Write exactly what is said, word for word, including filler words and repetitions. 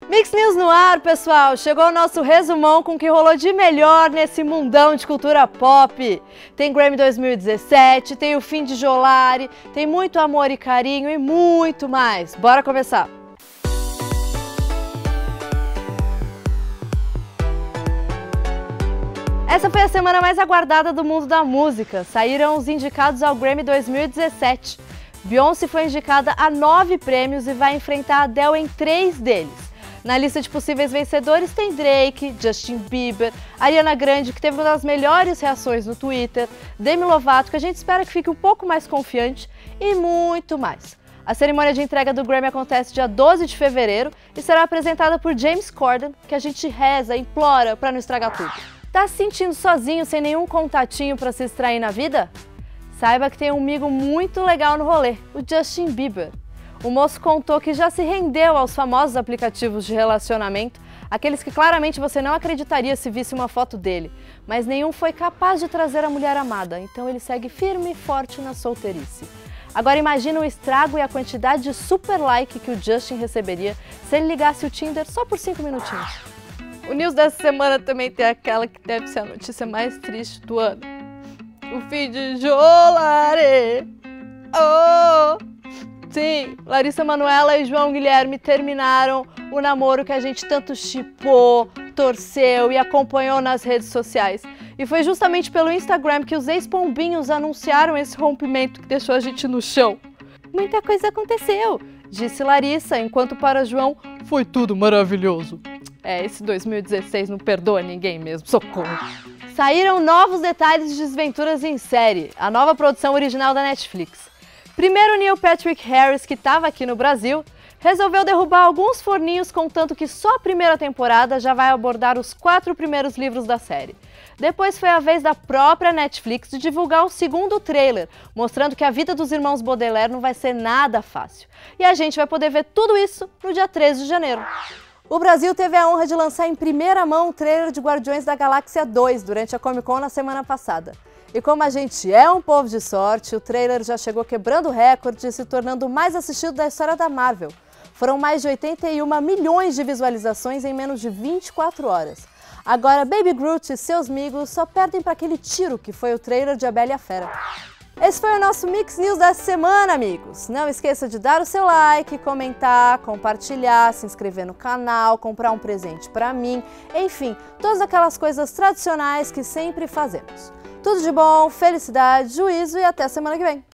Mix News no ar, pessoal! Chegou o nosso resumão com o que rolou de melhor nesse mundão de cultura pop. Tem Grammy dois mil e dezessete, tem o fim de Jolari, tem muito amor e carinho e muito mais. Bora começar! Essa foi a semana mais aguardada do mundo da música. Saíram os indicados ao Grammy dois mil e dezessete. Beyoncé foi indicada a nove prêmios e vai enfrentar a Adele em três deles. Na lista de possíveis vencedores tem Drake, Justin Bieber, Ariana Grande, que teve uma das melhores reações no Twitter, Demi Lovato, que a gente espera que fique um pouco mais confiante, e muito mais. A cerimônia de entrega do Grammy acontece dia doze de fevereiro e será apresentada por James Corden, que a gente reza, implora para não estragar tudo. Tá se sentindo sozinho, sem nenhum contatinho para se distrair na vida? Saiba que tem um amigo muito legal no rolê, o Justin Bieber. O moço contou que já se rendeu aos famosos aplicativos de relacionamento, aqueles que claramente você não acreditaria se visse uma foto dele, mas nenhum foi capaz de trazer a mulher amada, então ele segue firme e forte na solteirice. Agora imagina o estrago e a quantidade de super like que o Justin receberia se ele ligasse o Tinder só por cinco minutinhos. O news dessa semana também tem aquela que deve ser a notícia mais triste do ano. O fim de Jolari. Oh! Sim, Larissa Manoela e João Guilherme terminaram o namoro que a gente tanto chipou, torceu e acompanhou nas redes sociais. E foi justamente pelo Instagram que os ex-pombinhos anunciaram esse rompimento que deixou a gente no chão. Muita coisa aconteceu, disse Larissa, enquanto para João foi tudo maravilhoso. É, esse dois mil e dezesseis não perdoa ninguém mesmo, socorro. Saíram novos detalhes de Desventuras em Série, a nova produção original da Netflix. Primeiro, Neil Patrick Harris, que estava aqui no Brasil, resolveu derrubar alguns forninhos, contando que só a primeira temporada já vai abordar os quatro primeiros livros da série. Depois foi a vez da própria Netflix de divulgar o segundo trailer, mostrando que a vida dos irmãos Baudelaire não vai ser nada fácil. E a gente vai poder ver tudo isso no dia treze de janeiro. O Brasil teve a honra de lançar em primeira mão o trailer de Guardiões da Galáxia dois durante a Comic Con na semana passada. E como a gente é um povo de sorte, o trailer já chegou quebrando recorde e se tornando o mais assistido da história da Marvel. Foram mais de oitenta e um milhões de visualizações em menos de vinte e quatro horas. Agora, Baby Groot e seus amigos só perdem para aquele tiro que foi o trailer de A Bela e a Fera. Esse foi o nosso Mix News dessa semana, amigos. Não esqueça de dar o seu like, comentar, compartilhar, se inscrever no canal, comprar um presente para mim, enfim, todas aquelas coisas tradicionais que sempre fazemos. Tudo de bom, felicidade, juízo e até semana que vem.